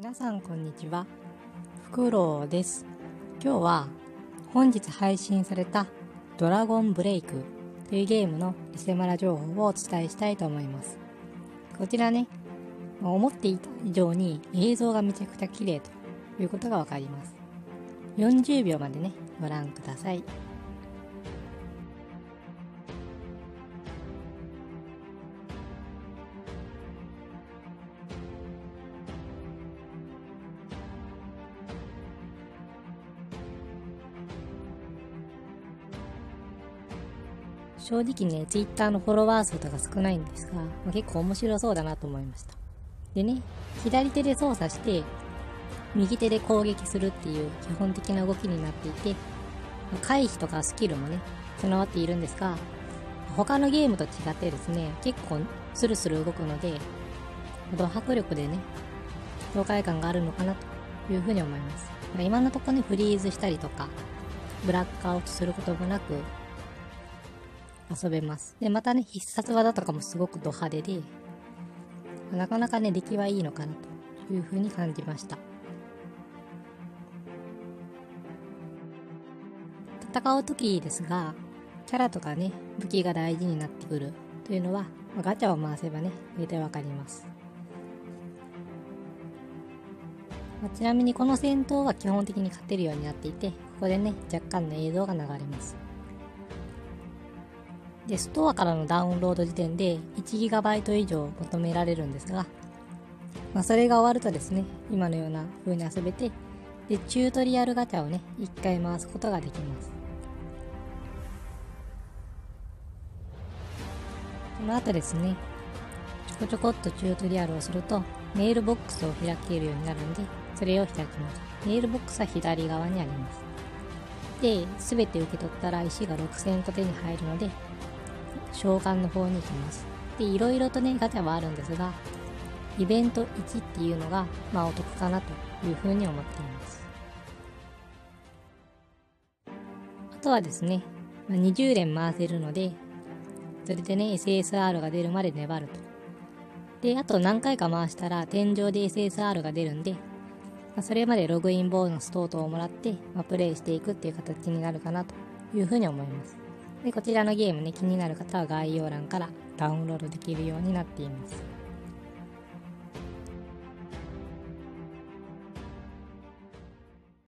皆さんこんにちは、フクロウです。今日は本日配信されたドラゴンブレイクというゲームのリセマラ情報をお伝えしたいと思います。こちらね、思っていた以上に映像がめちゃくちゃ綺麗ということがわかります。40秒までね、ご覧ください。正直ね、Twitter のフォロワー数とか少ないんですが、結構面白そうだなと思いました。でね、左手で操作して、右手で攻撃するっていう基本的な動きになっていて、回避とかスキルもね、備わっているんですが、他のゲームと違ってですね、結構スルスル動くので、ド迫力でね、爽快感があるのかなというふうに思います。今のところね、フリーズしたりとか、ブラックアウトすることもなく、遊べます。で、またね、必殺技とかもすごくド派手で、なかなかね、出来はいいのかなというふうに感じました。戦う時ですが、キャラとかね、武器が大事になってくるというのは、ガチャを回せばね、大体わかります。ちなみにこの戦闘は基本的に勝てるようになっていて、ここでね、若干の映像が流れます。で、ストアからのダウンロード時点で 1GB 以上求められるんですが、それが終わるとですね、今のような風に遊べて、で、チュートリアルガチャをね、1回回すことができます。この後ですね、ちょこっとチュートリアルをすると、メールボックスを開けるようになるんで、それを開きます。メールボックスは左側にあります。で、すべて受け取ったら石が6000個手に入るので、召喚の方に行きます。で、いろいろとね、ガチャはあるんですが、イベント1っていうのが、お得かなというふうに思っています。あとはですね、20連回せるので、それでね、SSR が出るまで粘ると。で、あと何回か回したら天井で SSR が出るんで、それまでログインボーナス等々をもらって、プレイしていくっていう形になるかなというふうに思います。で、こちらのゲームね、気になる方は概要欄からダウンロードできるようになっています。